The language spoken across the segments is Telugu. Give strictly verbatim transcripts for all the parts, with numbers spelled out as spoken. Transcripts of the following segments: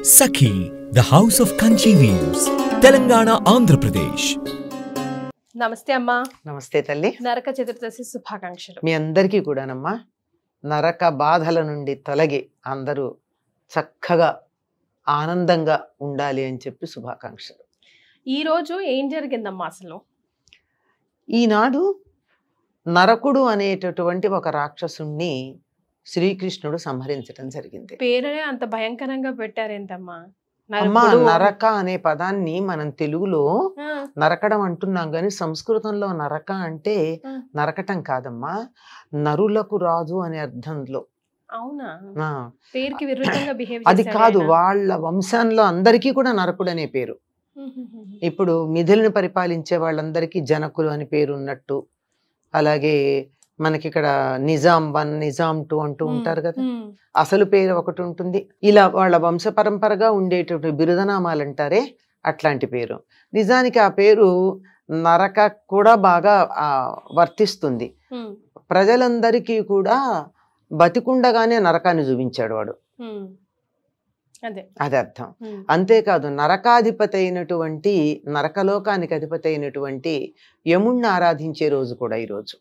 Sakhi, the house of Kanchi weaves, Telangana, Andhra Pradesh. నమస్తే అమ్మా. నమస్తే తల్లి. నరక చతుర్దశి శుభాకాంక్షలు. మీ అందరికీ కూడానమ్మా నరక బాధల నుండి తొలగి అందరూ చక్కగా ఆనందంగా ఉండాలి అని చెప్పి శుభాకాంక్షలు. ఈ రోజు ఏం జరిగిందమ్మా అసలు? ఈనాడు నరకుడు అనేటటువంటి ఒక రాక్షసుణ్ణి శ్రీకృష్ణుడు సంహరించడం జరిగింది. పేరే అంత భయంకరంగా పెట్టారేంటమ్మా? అమ్మా, నరక అనే పదాన్ని మనం తెలుగులో నరకడం అంటున్నాం గాని సంస్కృతంలో నరక అంటే నరకటం కాదమ్మా, నరులకు రాజు అనే అర్థంలో. అవునా? పేరుకి విరుద్ధంగా బిహేవ్ అది కాదు, వాళ్ళ వంశంలో అందరికీ కూడా నరకుడు అనే పేరు. ఇప్పుడు మిథులను పరిపాలించే వాళ్ళందరికీ జనకులు అని పేరు ఉన్నట్టు, అలాగే మనకి ఇక్కడ నిజాం వన్ నిజాం టూ అంటూ ఉంటారు కదా, అసలు పేరు ఒకటి ఉంటుంది. ఇలా వాళ్ళ వంశ పరంపరగా ఉండేటటువంటి బిరుదనామాలు అంటారే, అట్లాంటి పేరు. నిజానికి ఆ పేరు నరక కూడా బాగా వర్తిస్తుంది. ప్రజలందరికీ కూడా బతికుండగానే నరకాన్ని చూపించాడు వాడు, అది అర్థం. అంతేకాదు నరకాధిపతి అయినటువంటి నరకలోకానికి అధిపతి అయినటువంటి యముణ్ణి ఆరాధించే రోజు కూడా ఈరోజు.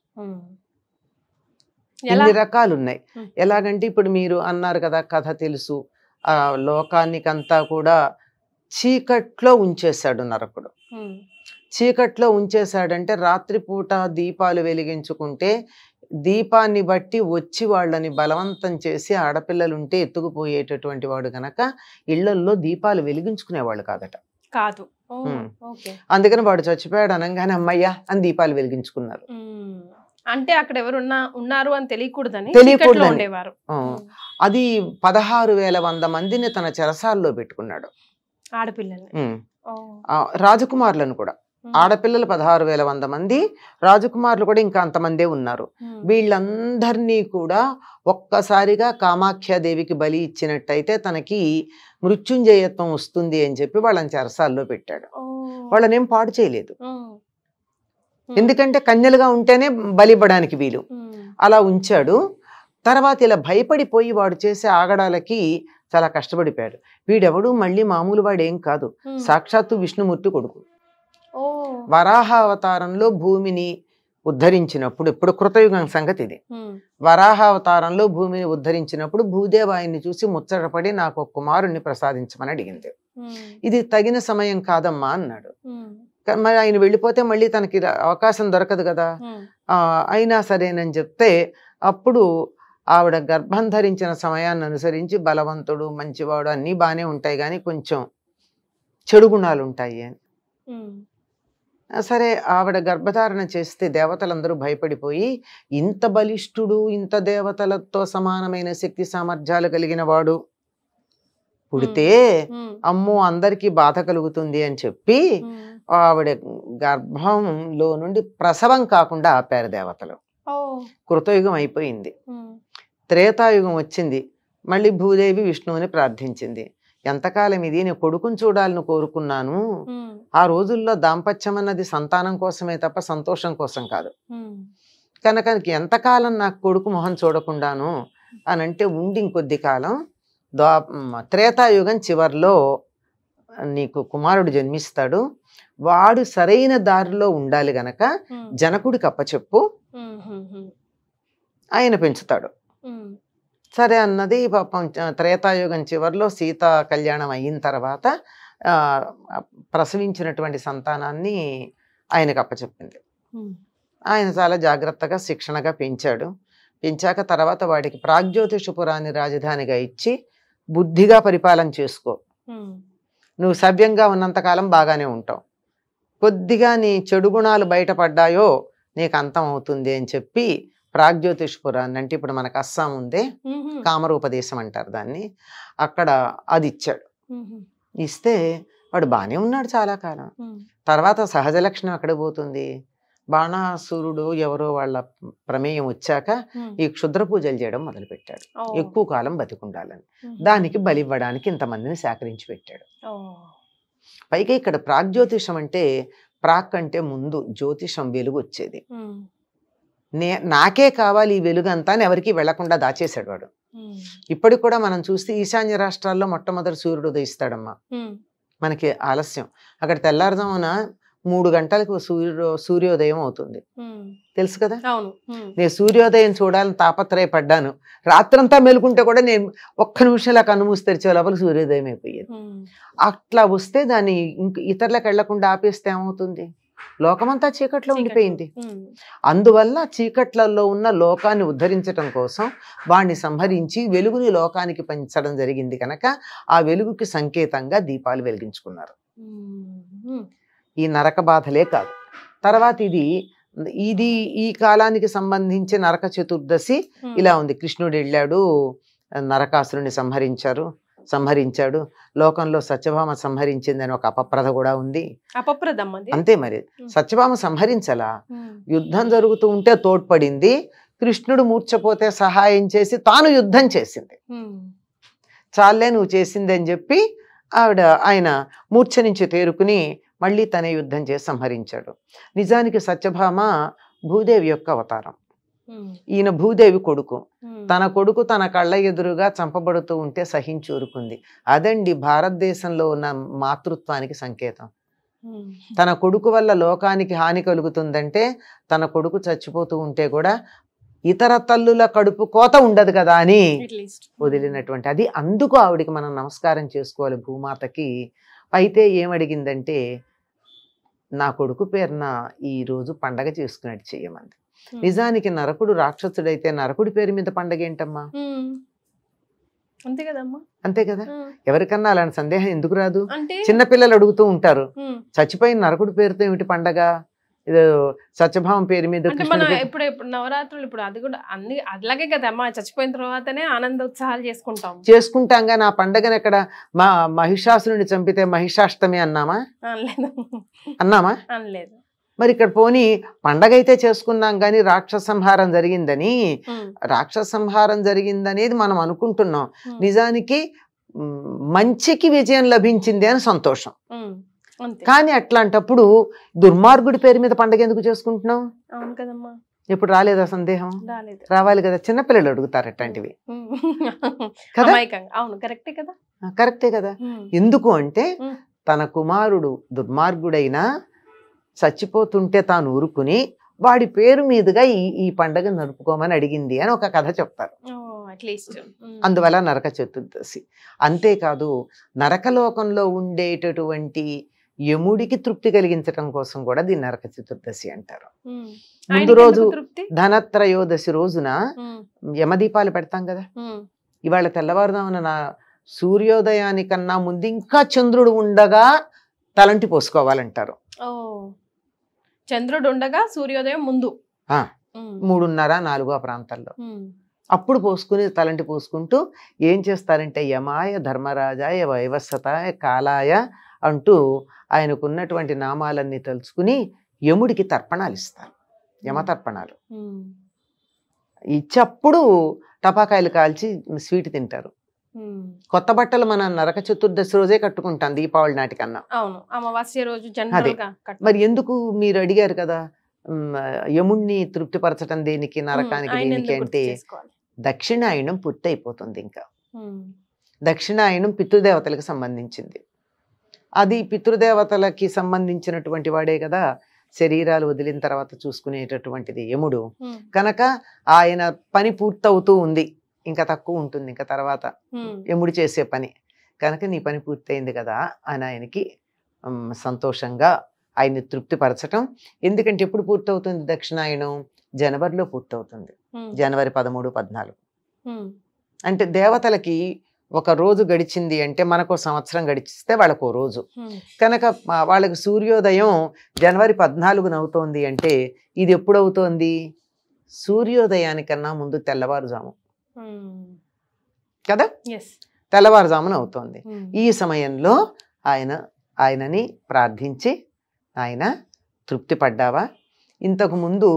ఎన్ని రకాలు ఉన్నాయి. ఎలాగంటే ఇప్పుడు మీరు అన్నారు కదా, కథ తెలుసు, ఆ లోకానికంతా కూడా చీకట్లో ఉంచేశాడు నరకుడు. చీకట్లో ఉంచేశాడంటే రాత్రిపూట దీపాలు వెలిగించుకుంటే దీపాన్ని బట్టి వచ్చి వాళ్ళని బలవంతం చేసి ఆడపిల్లలుంటే ఎత్తుకుపోయేటటువంటి వాడు గనక ఇళ్లల్లో దీపాలు వెలిగించుకునేవాళ్ళు కాదట. కాదు. అందుకని వాడు చచ్చిపోయాడు అనగానే అమ్మయ్యా అని దీపాలు వెలిగించుకున్నారు. అంటే అక్కడ ఎవరున్నా ఉన్నారు అని తెలియకూడదని తెలియకూడదని అది పదహారు వేల వంద మందిని తన చెరసాల్లో పెట్టుకున్నాడు. ఆడపిల్లలు, రాజకుమారులను కూడా. ఆడపిల్లలు పదహారు వేల వంద మంది, రాజకుమారులు కూడా ఇంకా అంతమందే ఉన్నారు. వీళ్ళందరినీ కూడా ఒక్కసారిగా కామాఖ్యాదేవికి బలి ఇచ్చినట్టయితే తనకి మృత్యుంజయత్వం వస్తుంది అని చెప్పి వాళ్ళని చెరసాల్లో పెట్టాడు. వాళ్ళనేం పాడు చేయలేదు, ఎందుకంటే కన్యలుగా ఉంటేనే బలివ్వడానికి వీలు. అలా ఉంచాడు. తర్వాత ఇలా భయపడిపోయి వాడు చేసే ఆగడాలకి చాలా కష్టపడిపోయాడు. వీడెవడు మళ్ళీ మామూలు వాడేం కాదు, సాక్షాత్తు విష్ణుమూర్తి కొడుకు. వరాహ అవతారంలో భూమిని ఉద్ధరించినప్పుడు, ఇప్పుడు కృతయుగం సంగతి ఇది, వరాహ అవతారంలో భూమిని ఉద్ధరించినప్పుడు భూదేవి ఆయన్ని చూసి ముచ్చటపడి నాకు ఒక కుమారుణ్ణి ప్రసాదించమని అడిగింది. ఇది తగిన సమయం కాదమ్మా అన్నాడు. మరి ఆయన వెళ్ళిపోతే మళ్ళీ తనకి అవకాశం దొరకదు కదా. ఆ అయినా సరేనని చెప్తే అప్పుడు ఆవిడ గర్భం ధరించిన సమయాన్ని అనుసరించి బలవంతుడు మంచివాడు అన్నీ బాగానే ఉంటాయి కానీ కొంచెం చెడు గుణాలు ఉంటాయి అని. సరే ఆవిడ గర్భధారణ చేస్తే దేవతలందరూ భయపడిపోయి, ఇంత బలిష్ఠుడు, ఇంత దేవతలతో సమానమైన శక్తి సామర్థ్యాలు కలిగిన వాడు పుడితే అమ్మో అందరికీ బాధ కలుగుతుంది అని చెప్పి ఆవిడ గర్భంలో నుండి ప్రసవం కాకుండా ఆపారు దేవతలు. కృతయుగం అయిపోయింది, త్రేతాయుగం వచ్చింది. మళ్ళీ భూదేవి విష్ణువుని ప్రార్థించింది. ఎంతకాలం ఇది, నేను కొడుకుని చూడాలని కోరుకున్నాను. ఆ రోజుల్లో దాంపత్యం అన్నది సంతానం కోసమే తప్ప సంతోషం కోసం కాదు కనుక ఎంతకాలం నాకు కొడుకు మొహం చూడకుండాను అని అంటే ఉండి ఇంకొద్ది కాలం ద్వా త్రేతాయుగం చివరిలో నీకు కుమారుడు జన్మిస్తాడు, వాడు సరైన దారిలో ఉండాలి గనక జనకుడికి అప్పచెప్పు, ఆయన పెంచుతాడు. సరే అన్నది. పాపం త్రేతాయుగం చివరిలో సీత కళ్యాణం అయిన తర్వాత ఆ ప్రసవించినటువంటి సంతానాన్ని ఆయనకు అప్పచెప్పింది. ఆయన చాలా జాగ్రత్తగా శిక్షణగా పెంచాడు. పెంచాక తర్వాత వాడికి ప్రాగ్జ్యోతిషపురాన్ని రాజధానిగా ఇచ్చి బుద్ధిగా పరిపాలన చేసుకో, నువ్వు సవ్యంగా ఉన్నంతకాలం బాగానే ఉంటావు, కొద్దిగా నీ చెడు గుణాలు బయటపడ్డాయో నీకు అంతం అవుతుంది అని చెప్పి ప్రాగ్జ్యోతిషపురాన్ని, అంటే ఇప్పుడు మనకు అస్సాం ఉందే కామరూపదేశం అంటారు దాన్ని, అక్కడ అది ఇచ్చాడు. ఇస్తే వాడు బాగానే ఉన్నాడు చాలా కాలం. తర్వాత సహజ లక్షణం అక్కడ పోతుంది. బాణాసురుడు ఎవరో వాళ్ళ ప్రమేయం వచ్చాక ఈ క్షుద్ర పూజలు చేయడం మొదలుపెట్టాడు, ఎక్కువ కాలం బతికుండాలని. దానికి బలి ఇవ్వడానికి ఇంతమందిని సేకరించి పెట్టాడు. పైగా ఇక్కడ ప్రాగ్జ్యోతిషం అంటే ప్రాక్ అంటే ముందు, జ్యోతిషం వెలుగు వచ్చేది. నే నాకే కావాలి ఈ వెలుగు అంతా అని ఎవరికి వెళ్లకుండా దాచేశాడు వాడు. ఇప్పటికి కూడా మనం చూస్తే ఈశాన్య రాష్ట్రాల్లో మొట్టమొదటి సూర్యుడు ఉదయిస్తాడమ్మా. మనకి ఆలస్యం. అక్కడ తెల్లారుజామున మూడు గంటలకు సూర్యో సూర్యోదయం అవుతుంది, తెలుసు కదా. నేను సూర్యోదయం చూడాలని తాపత్రయపడ్డాను. రాత్రంతా మేలుకుంటే కూడా నేను ఒక్క నిమిషంలో కన్ను మూసి తెరిచే లోపల సూర్యోదయం అయిపోయేది. అట్లా వస్తే దాన్ని ఇంక ఇతరులకు వెళ్లకుండా ఆపేస్తే ఏమవుతుంది? లోకమంతా చీకట్లో ఉండిపోయింది. అందువల్ల చీకట్లలో ఉన్న లోకాన్ని ఉద్ధరించడం కోసం వాణ్ణి సంహరించి వెలుగుని లోకానికి పంచడం జరిగింది కనుక ఆ వెలుగుకి సంకేతంగా దీపాలు వెలిగించుకున్నారు. ఈ నరక బాధలే కాదు. తర్వాత ఇది ఇది ఈ కాలానికి సంబంధించి నరక చతుర్దశి ఇలా ఉంది. కృష్ణుడు వెళ్ళాడు, నరకాసురుని సంహరించారు సంహరించాడు లోకంలో సత్యభామ సంహరించిందని ఒక అపప్రద కూడా ఉంది. అంతే మరి, సత్యభామ సంహరించలా, యుద్ధం జరుగుతూ ఉంటే తోడ్పడింది. కృష్ణుడు మూర్ఛపోతే సహాయం చేసి తాను యుద్ధం చేసింది. చాలే నువ్వు చేసింది అని చెప్పి ఆవిడ ఆయన మూర్ఛ నుంచి తేరుకుని మళ్ళీ తనే యుద్ధం చేసి సంహరించాడు. నిజానికి సత్యభామ భూదేవి యొక్క అవతారం. ఈయన భూదేవి కొడుకు. తన కొడుకు తన కళ్ళ ఎదురుగా చంపబడుతూ ఉంటే సహించూరుకుంది. అదండి భారతదేశంలో ఉన్న మాతృత్వానికి సంకేతం. తన కొడుకు వల్ల లోకానికి హాని కలుగుతుందంటే తన కొడుకు చచ్చిపోతూ ఉంటే కూడా ఇతర తల్లుల కడుపు కోత ఉండదు కదా అని వదిలినటువంటి అది. అందుకు ఆవిడికి మనం నమస్కారం చేసుకోవాలి, భూమాతకి. అయితే ఏమడిగిందంటే నా కొడుకు పేరున ఈ రోజు పండగ చేసుకున్నట్టు చెయ్యమంది. నిజానికి నరకుడు రాక్షసుడైతే నరకుడి పేరు మీద పండగ ఏంటమ్మా? అంతే కదమ్మా, అంతే కదా. ఎవరికన్నా అలాంటి సందేహం ఎందుకు రాదు? చిన్నపిల్లలు అడుగుతూ ఉంటారు, చచ్చిపోయిన నరకుడి పేరుతో ఏమిటి పండగ? ఇది సత్యభావం పేరు మీద ఇప్పుడు ఇప్పుడు నవరాత్రులు ఇప్పుడు అది కూడా అన్ని అలాగే కదమ్మా, చచ్చిపోయిన తర్వాతనే ఆనంద ఉత్సాహాలు చేసుకుంటాం చేసుకుంటాం కానీ ఆ పండగను ఎక్కడ మా మహిషాసురుని చంపితే మహిషాష్టమి అన్నామా? అన్నామా? అనలేదు. మరి ఇక్కడ పోనీ పండగ అయితే చేసుకున్నాం కానీ రాక్షస సంహారం జరిగిందని రాక్షస సంహారం జరిగిందనేది మనం అనుకుంటున్నాం. నిజానికి మంచికి విజయం లభించింది అని సంతోషం. కానీ అట్లాంటప్పుడు దుర్మార్గుడి పేరు మీద పండగ ఎందుకు చేసుకుంటున్నాం? అవును కదమ్మా. ఎప్పుడు రాలేదా సందేహం? రావాలి కదా. చిన్నపిల్లలు అడుగుతారు అట్లాంటివి కదా. అవును, కరెక్టే కదా. కరెక్టే కదా. ఎందుకు అంటే తన కుమారుడు దుర్మార్గుడైనా చచ్చిపోతుంటే తాను ఊరుకుని వాడి పేరు మీదుగా ఈ ఈ పండగ నడుపుకోమని అడిగింది అని ఒక కథ చెప్తారు. అందువల్ల నరక చతుర్దశి. అంతేకాదు నరకలోకంలో ఉండేటటువంటి యముడికి తృప్తి కలిగించడం కోసం కూడా దీన్ని నరక చతుర్దశి అంటారు. ముందు రోజు ధనత్రయోదశి రోజున యమదీపాలు పెడతాం కదా. ఇవాళ తెల్లవారుదామున నా సూర్యోదయానికన్నా ముందు ఇంకా చంద్రుడు ఉండగా తలంటి పోసుకోవాలంటారు. చంద్రుడు ఉండగా సూర్యోదయం ముందు మూడున్నర నాలుగు ఆ ప్రాంతాల్లో అప్పుడు పోసుకుని తలంటి పోసుకుంటూ ఏం చేస్తారంటే యమాయ ధర్మరాజాయ వైవస్వతాయ కాలాయ అంటూ ఆయనకున్నటువంటి నామాలన్నీ తలుచుకుని యముడికి తర్పణాలు ఇస్తారు. యమతర్పణాలు ఇచ్చప్పుడు టపాకాయలు కాల్చి స్వీట్ తింటారు. కొత్త బట్టలు మన నరక చతుర్దశి రోజే కట్టుకుంటాం దీపావళి నాటికన్నా. అమావాస్య రోజు. మరి ఎందుకు మీరు అడిగారు కదా యముణ్ణి తృప్తిపరచడం దేనికి నరకానికి దేనికి అంటే దక్షిణాయనం పూర్తి అయిపోతుంది. ఇంకా దక్షిణాయనం పితృదేవతలకు సంబంధించింది. అది పితృదేవతలకి సంబంధించినటువంటి వాడే కదా శరీరాలు వదిలిన తర్వాత చూసుకునేటటువంటిది యముడు. కనుక ఆయన పని పూర్తవుతూ ఉంది, ఇంకా తక్కువ ఉంటుంది ఇంకా తర్వాత యముడు చేసే పని. కనుక నీ పని పూర్తయింది కదా అని ఆయనకి సంతోషంగా ఆయన్ని తృప్తిపరచటం. ఎందుకంటే ఎప్పుడు పూర్తవుతుంది దక్షిణాయనం? జనవరిలో పూర్తవుతుంది, జనవరి పదమూడు పద్నాలుగు. అంటే దేవతలకి ఒక రోజు గడిచింది అంటే మనకు సంవత్సరం గడిచిస్తే వాళ్ళకు రోజు. కనుక వాళ్ళకి సూర్యోదయం జనవరి పద్నాలుగున అవుతోంది అంటే ఇది ఎప్పుడు అవుతోంది? సూర్యోదయానికన్నా ముందు తెల్లవారుజాము కదా, తెల్లవారుజామున అవుతోంది. ఈ సమయంలో ఆయన ఆయనని ప్రార్థించి ఆయన తృప్తి పడ్డావా? ఇంతకు ముందు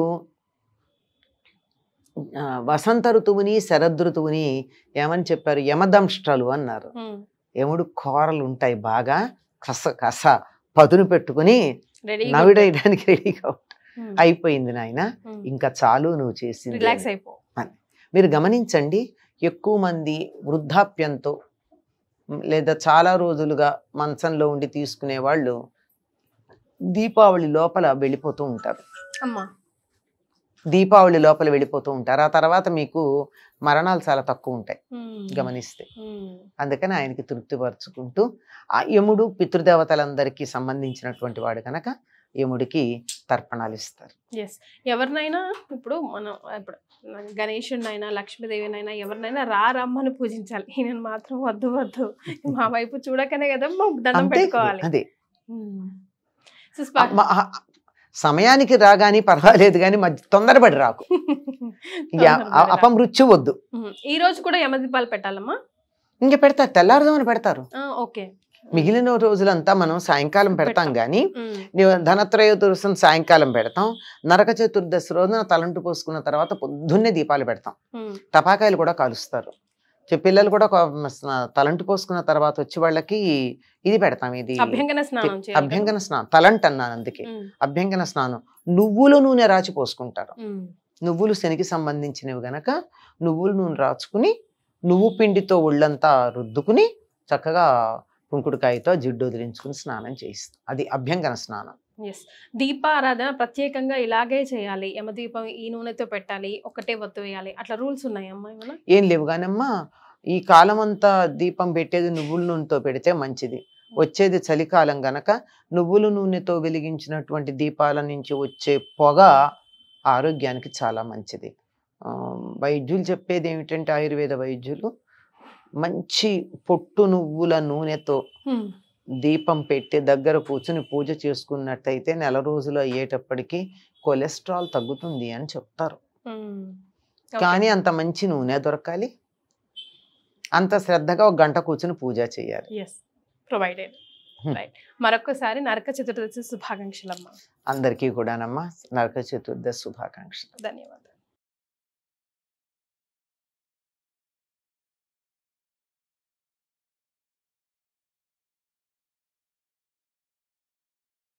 వసంత ఋతువుని శరదృతువుని ఏమని చెప్పారు? యమదంష్ట్రలు అన్నారు. యముడు కోరలు ఉంటాయి బాగా కస కస పదును పెట్టుకుని నవిడేయడానికి రెడీగా అయిపోయింది నాయన, ఇంకా చాలు నువ్వు చేసింది. మీరు గమనించండి, ఎక్కువ మంది వృద్ధాప్యంతో లేదా చాలా రోజులుగా మంచంలో ఉండి తీసుకునే వాళ్ళు దీపావళి లోపల వెళ్ళిపోతూ ఉంటారు. అమ్మా దీపావళి లోపల వెళ్ళిపోతూ ఉంటారు. ఆ తర్వాత మీకు మరణాలు చాలా తక్కువ ఉంటాయి గమనిస్తే. అందుకని ఆయనకి తృప్తిపరుచుకుంటూ ఆ యముడు పితృదేవతలందరికీ సంబంధించినటువంటి వాడు కనుక యముడికి తర్పణాలు ఇస్తారు. ఎస్, ఎవరినైనా ఇప్పుడు మనం ఇప్పుడు గణేశుడినైనా లక్ష్మీదేవినైనా ఎవరినైనా రా రమ్మని పూజించాలి. ఈయన మాత్రం వద్దు వద్దు మా వైపు చూడకనే కదా దండం పెట్టుకోవాలి. అదే సమయానికి రాగాని పర్వాలేదు కానీ మధ్య తొందరపడి రాకు, అపమృత్యు వద్దు. ఈ రోజు కూడా యమదీపాలు పెట్టాలమ్మా? ఇంకా పెడతారు, తెల్లారుదామని పెడతారు. ఓకే, మిగిలిన రోజులంతా మనం సాయంకాలం పెడతాం కానీ ధనత్రయోదశి సాయంకాలం పెడతాం. నరక చతుర్దశి రోజున తలంటు పోసుకున్న తర్వాత పొద్దున్నే దీపాలు పెడతాం. టపాకాయలు కూడా కాలుస్తారు. పిల్లలు కూడా తలంటు పోసుకున్న తర్వాత వచ్చి వాళ్ళకి ఇది పెడతాం, ఇది అభ్యంగన స్నానం. అభ్యంగన స్నానం తలంట్ అన్నాను అందుకే. అభ్యంగన స్నానం నువ్వుల నూనె రాచి పోసుకుంటారు. నువ్వులు శనికి సంబంధించినవి గనక నువ్వుల నూనె రాచుకుని నువ్వు పిండితో ఒళ్ళంతా రుద్దుకుని చక్కగా కుంకుడుకాయతో జిడ్డు వదిలించుకుని స్నానం చేయిస్తాం. అది అభ్యంగన స్నానం. ఎస్, దీపారాధన ప్రత్యేకంగా ఇలాగే చేయాలి, యమదీపం ఈ నూనెతో పెట్టాలి, ఒకటే వత్తు వేయాలి, అట్లా రూల్స్ ఉన్నాయమ్మా? ఏం లేవు కానమ్మా, ఈ కాలం అంతా దీపం పెట్టేది నువ్వుల నూనెతో పెడితే మంచిది. వచ్చేది చలికాలం గనక నువ్వుల నూనెతో వెలిగించినటువంటి దీపాల నుంచి వచ్చే పొగ ఆరోగ్యానికి చాలా మంచిది. వైద్యులు చెప్పేది ఏమిటంటే, ఆయుర్వేద వైద్యులు మంచి పొట్టు నువ్వుల నూనెతో దీపం పెట్టి దగ్గర కూర్చుని పూజ చేసుకున్నట్టయితే నెల రోజులు అయ్యేటప్పటికి కొలెస్ట్రాల్ తగ్గుతుంది అని చెప్తారు. కానీ అంత మంచి నూనె దొరకాలి, అంత శ్రద్ధగా ఒక గంట కూర్చుని పూజ చేయాలి. ప్రొవైడెడ్. మరొకసారి నరక చతుర్దశి శుభాకాంక్షలమ్మా. అందరికీ కూడానమ్మా నరక చతుర్దశి శుభాకాంక్షలు. ధన్యవాదాలు.